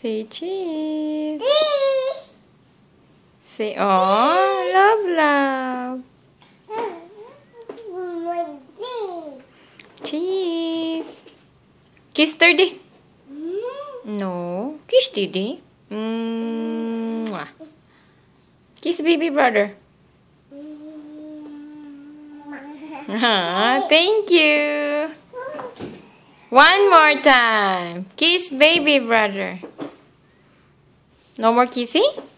Say cheese. Say, oh, love. Cheese. Kiss Daddy. No. Kiss Daddy. Mwah. Kiss baby brother. Thank you. One more time. Kiss baby brother. No more kissing?